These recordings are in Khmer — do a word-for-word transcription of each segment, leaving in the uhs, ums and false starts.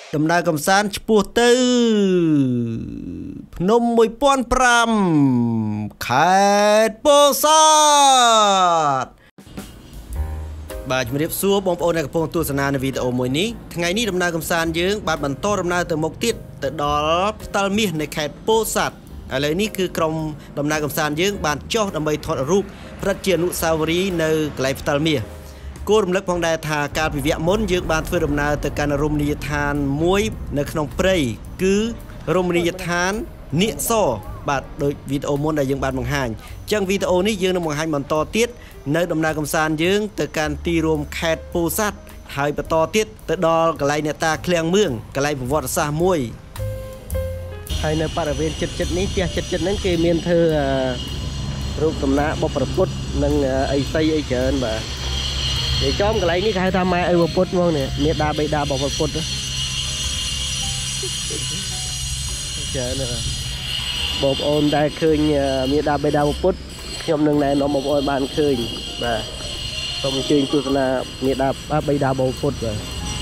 Đầm na cầm san chua tư nôm mùi pon pram khai bô sát bà chấm điệp xua bóng ôn này cái phong tu sanaในวิดีโอมวยนี้ថ្ងៃនេះដំណើរកំសាន្តយើងបានបន្តដំណើរទៅមុខទៀតទៅដល់ផ្តាល់មាសនៃខេត្តពោធិ៍សាត់ឥឡូវនេះគឺក្រុមដំណើរកំសាន្តយើងបានចុះដើម្បីថតរូបព្រឹត្តជាអនុស្សាវរីយ៍នៅកន្លែងផ្តាល់មាសគួររំលឹកផងដែរថាកាលពីវគ្គមុនយើងបានធ្វើដំណើរទៅកាន់រមណីយដ្ឋានមួយនៅក្នុងព្រៃគឺរមណីយដ្ឋាននាគសបាទដោយវីដេអូមុនដែលយើងបានបង្ហាញអញ្ចឹងវីដេអូនេះយើងនឹងបង្ហាញបន្តទៀតនៅដំណើរកំសាន្តយើងទៅកាន់ទីរួមខេត្តពោធិ៍សាត់ហើយបន្តទៀតទៅដល់កន្លែងអ្នកតាឃ្លាំងមឿងកន្លែងប្រវត្តិសាស្ត្រមួយហើយនៅបរិវេណចិត្តចិត្តនេះផ្ទះចិត្តចិត្តហ្នឹងគេមានធ្វើរូបដំណាក់បុព្វពុទ្ធនិងអីសីអីច្រើនបាទនិយាយចំកន្លែងនេះគេហៅថាម៉ែឪពុទ្ធហ្មងនេះមេដាបេដារបស់ពុទ្ធច្រើនណាស់បងប្អូនដែលឃើញមេដាបេដាពុទ្ធខ្ញុំនឹងណែនាំបងប្អូនបានឃើញបាទសូមអញ្ជើញទស្សនាមេដាបេដាពុទ្ធបាទ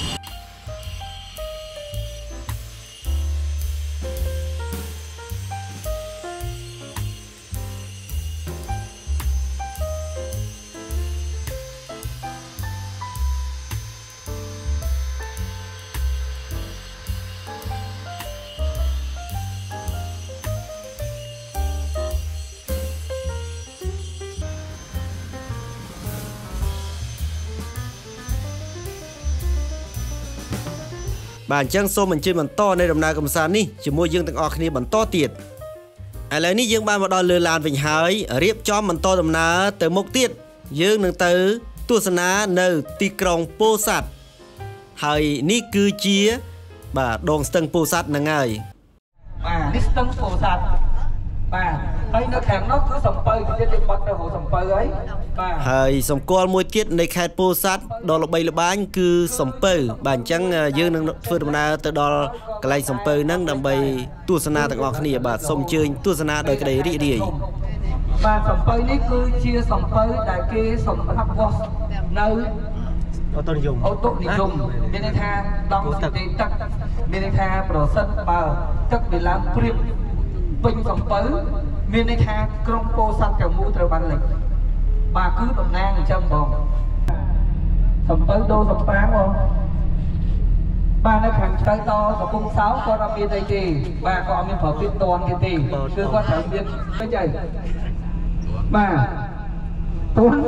បាទអញ្ចឹងសូមអញ្ជើញបន្តในដំណើរកំសាន្តនេះជាមួយយើងទាំងអស់គ្នាបន្តទៀតឥឡូវនេះយើងបានមកដល់លើឡានវិញហើយរៀបចំបន្តដំណើរទៅមុខទៀតយើងនឹងទៅទស្សនានៅទីក្រុងពោធិ៍សាត់ហើយនេះគឺជាបាទដងស្ទឹងពោធិ៍សាត់ហ្នឹងហើយបាទនេះស្ទឹងពោធិ៍សាត់បាទហើយនៅខាងនោះគឺសំពៅទៀតយើងបាត់ទៅរកសំពៅហើយបាទហើយសម្គាល់មួយទៀតនៃខេត្តពោធិ៍សាត់ដ៏ល្បីល្បាញគឺសំពៅបាទអញ្ចឹងយើងនឹងធ្វើដំណើរទៅដល់កន្លែងសំពៅហ្នឹងដើម្បីទស្សនាទាំងអស់គ្នាបាទសូមអញ្ជើញទស្សនាដោយក្តីរីករាយបាទសំពៅនេះគឺជាសំពៅដែលគេសម្រាប់វាស់នៅអូតូនិយមអូតូនិយមមានន័យថាដងទឹកទឹកមានន័យថាប្រសិទ្ធបើទឹកវាឡើងព្រៀបពេញសំពៅមានន័យថាក្រុងពោធិ៍សាត់ទាំងមូលត្រូវបានលិចបាទគឺតំណាងអញ្ចឹងបងសំពៅដូរសំប៉ាងបងបាទនៅខាងឆ្កៅដល់កំពង់សោមគាត់អត់មានអីទេបាទគាត់អត់មានប្រភេទតនទេទេគឺគាត់ត្រូវមានពេញហើយបាទតន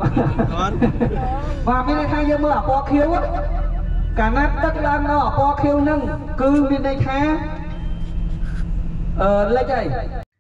បាទមានន័យថាយើងមើលអាពណ៌ខៀវកាលណាទឹកឡើងនៅអាពណ៌ខៀវហ្នឹងគឺមានន័យថាអឺលិចហើយ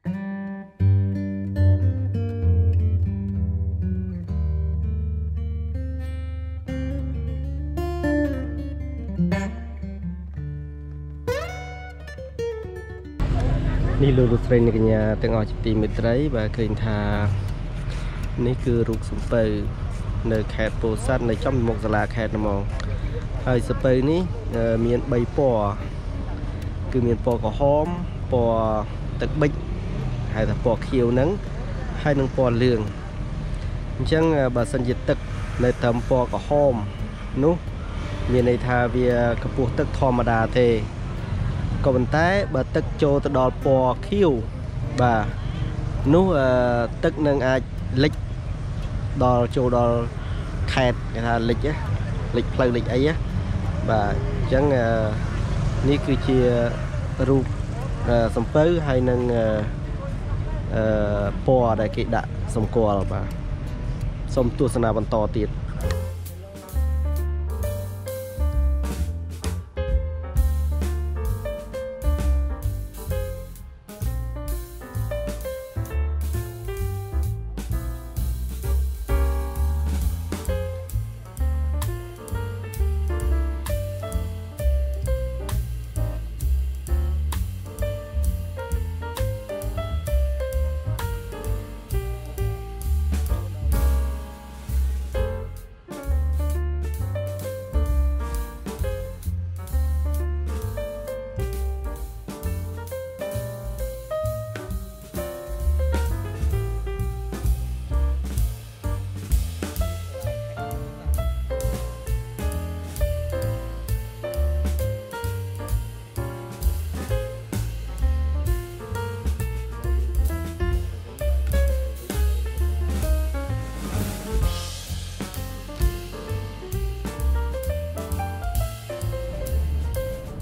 នេះលោកលោកស្រីអ្នកកញ្ញាទាំងអស់ជាទីមេត្រីបាទឃើញថានេះគឺរូបសំពៅនៅខេត្តពោធិ៍សាត់នៅចំមុខសាលាខេត្តហ្មងហើយសំពៅនេះមានបីពណ៌គឺមានពណ៌ក្រហមពណ៌ទឹកប៊ិចហៅថាពណ៌ខៀវហ្នឹងហើយនឹងពណ៌លឿងអញ្ចឹងបើសិនជាទឹកនៅត្រឹមពណ៌ក្រហមនោះមានន័យថាវាកម្ពស់ទឹកធម្មតាទេក៏ប៉ុន្តែបើទឹកចូលទៅដល់ពណ៌ខៀវបាទនោះទឹកនឹងអាចលិចដល់ចូលដល់ខេត្តគេថាលិចលិចផ្លូវលិចអីបាទអញ្ចឹងនេះគឺជារូបសំពៅហើយនឹងអឺពណ៌ដែលគេដាក់សម្គាល់បាទសូមទស្សនាបន្តទៀត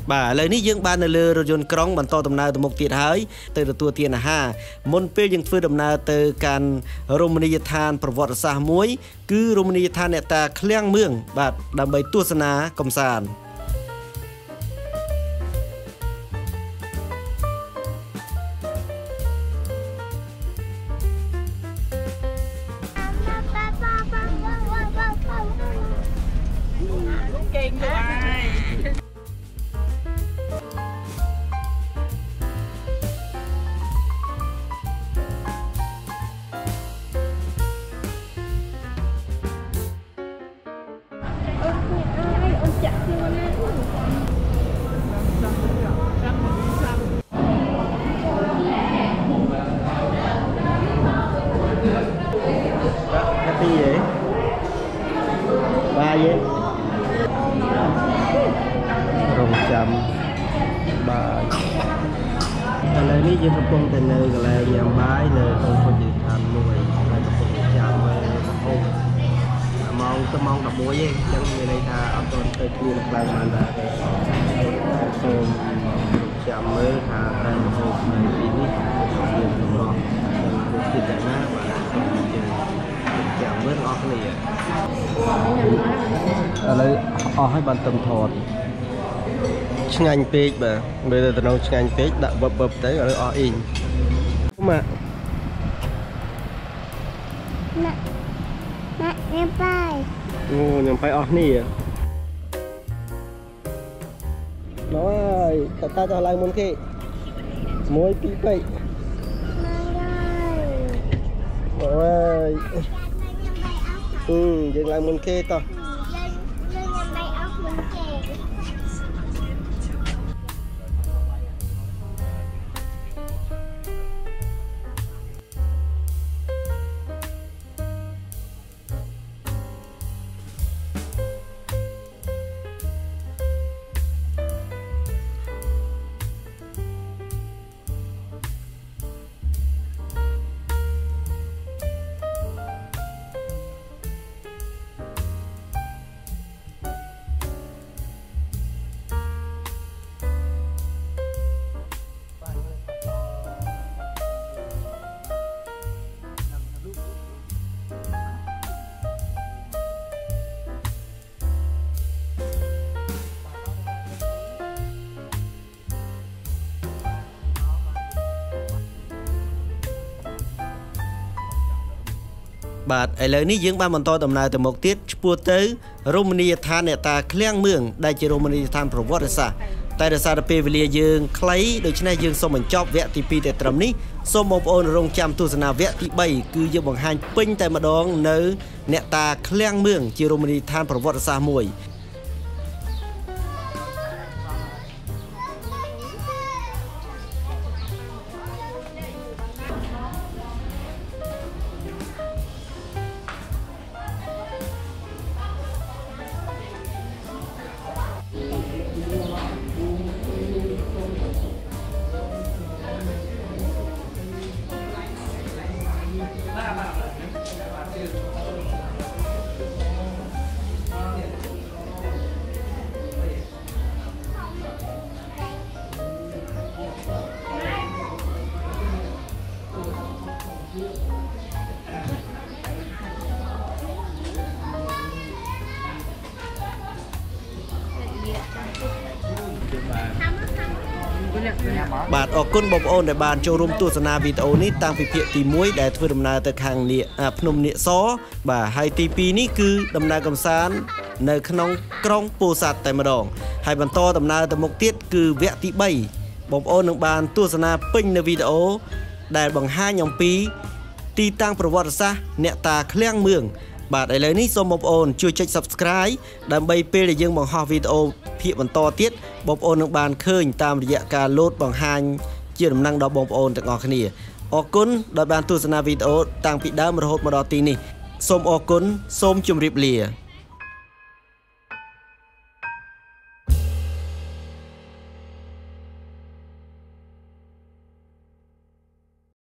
បាទឥឡូវនេះយើងបាននៅលើរថយន្តក្រុងបន្តដំណើរទៅមុខទៀតហើយទៅទទួលទានអាហារមុនពេលយើងធ្វើដំណើរទៅកាន់រមណីយដ្ឋានប្រវត្តិសាស្ត្រមួយគឺរមណីយដ្ឋានអ្នកតាឃ្លាំងមឿងបាទដើម្បីទស្សនាកម្សាន្តHappy vậy? Ba vậy? Rồng chậm ba. Ở đây ní dương công tên nơi gọi là nhà bái nơi không có gì thành nuôi là công chậm ôm mong tôi mong đọc muối chẳng như đây ta ở con tới kia là vàng mà là ôm chậm mới thà tay một ngày đi ní dương không lo thì chẳng á mà chạm với óc này ở đây ócให้bạn tầm thọt ngay page mà bây giờ tao nói ngay page đã bập bập đấy ở đây óc in mà mẹ mẹ em bay ô nhầm phải óc này à nói ta ta cho lại muốn kia môi pi pi rồi ừ dừng lại muốn kê toបាទឥឡូវនេះយើងបានបន្តដំណើរទៅមុខទៀតឆ្ពោះទៅរមណីយដ្ឋានអ្នកតាឃ្លាំងមឿងដែលជារមណីយដ្ឋានប្រវត្តិសាស្ត្រតែដោយសារតែពេលវេលាយើងខ្លីដូច្នេះយើងសូមបញ្ចប់វគ្គទីពីរតែត្រឹមនេះសូមបងប្អូនរងចាំទស្សនាវគ្គទីបីគឺយើងបង្ហាញពេញតែម្ដងនៅអ្នកតាឃ្លាំងមឿងជារមណីយដ្ឋានប្រវត្តិសាស្ត្រមួយបាទអរគុណបងប្អូនដែលបានចូលរួមទស្សនាវីដេអូនេះតាំងពីភាគទីមួយដែលធ្វើដំណើរទៅខាងនេះភ្នំនាគសបាទហើយទីពីរនេះគឺដំណើរកម្សាន្តនៅក្នុងក្រុងពោធិ៍សាត់តែម្ដងហើយបន្តដំណើរទៅមុខទៀតគឺវគ្គទីបីបងប្អូននឹងបានទស្សនាពេញនៅវីដេអូដែលបង្ហាញអំពីទីតាំងប្រវត្តិសាស្ត្រអ្នកតាឃ្លាំងមឿងបាទឥឡូវនេះសូមបងប្អូនជួយចុច Subscribe ដើម្បីពេលដែលយើងបង្ហោះវីដេអូភាគបន្តទៀតបងប្អូននឹងបានឃើញតាមរយៈការលោតបង្ហាញជាដំណឹងដល់បងប្អូនទាំងអស់គ្នាអរគុណដែលបានទស្សនាវីដេអូតាំងពីដើមរហូតមកដល់ទីនេះសូមអរគុណសូមជម្រាបលា